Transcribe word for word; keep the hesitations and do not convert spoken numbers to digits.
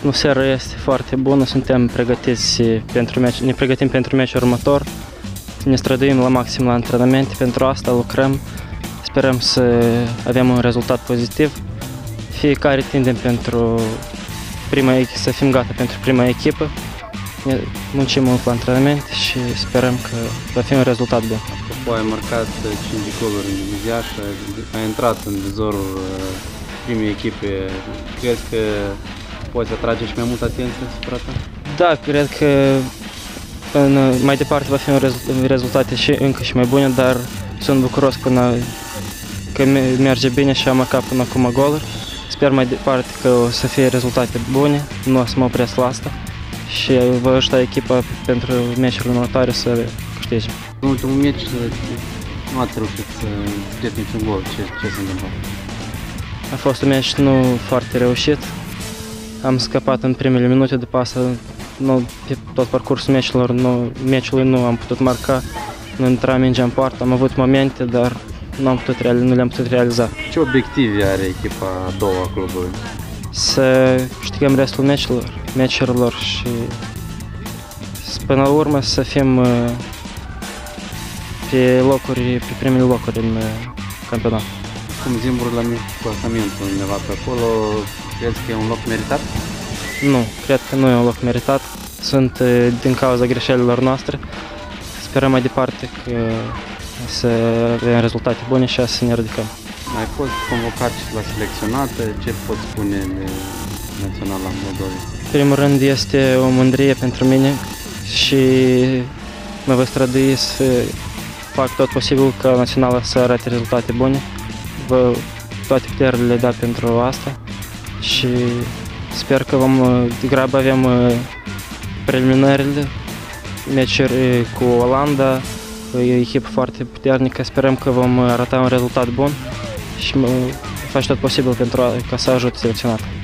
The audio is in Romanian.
Atmosfera este foarte bună, suntem pregătiți pentru meci, ne pregătim pentru meciul următor, ne străduim la maxim la antrenamente, pentru asta lucrăm, sperăm să avem un rezultat pozitiv. Fiecare tindem pentru prima, să fim gata pentru prima echipă, ne muncim mult la antrenament și sperăm că va fi un rezultat bun. Apropo, ai marcat cinci goluri în divizia și ai intrat în vizorul primei echipe. Crezi că poți atrage și mai multă atenție asupra ta? Da, cred că în, mai departe va fi un rezultate și încă și mai bune, dar sunt bucuros până că merge bine și am marcat până acum goluri. Sper mai departe că o să fie rezultate bune, nu o să mă opresc la asta și voi ajuta echipa pentru meciurile următoare să câștige. În ultimul meci nu ați reușit să scrieți niciun gol. Ce, ce se întâmplă? A fost un meci nu foarte reușit. Am scăpat în primele minute, după asta nu, pe tot parcursul meciurilor, nu, meciului nu am putut marca, nu intra mingea în poartă, am avut momente, dar nu, am putut, nu le-am putut realiza. Ce obiective are echipa a doua a clubului? Să câștigăm restul meciurilor, meciurilor și până la urmă să fim pe locuri, pe primele locuri în campionat. Cum Zimbru la clasamentul undeva pe acolo, crezi că e un loc meritat? Nu, cred că nu e un loc meritat. Sunt din cauza greșelilor noastre. Sperăm mai departe că să avem rezultate bune și să ne ridicăm. Ai fost convocat și la selecționată. Ce poți spune de Naționala Moldovei? În primul rând este o mândrie pentru mine și mă voi strădui să fac tot posibil ca Naționala să arate rezultate bune. Vă toate puterile le da pentru asta și sper că vom, degrabă avem preliminările, meciuri cu Olanda, e o echipă foarte puternică, sperăm că vom arăta un rezultat bun și fac tot posibil pentru ca să ajut selecționatul.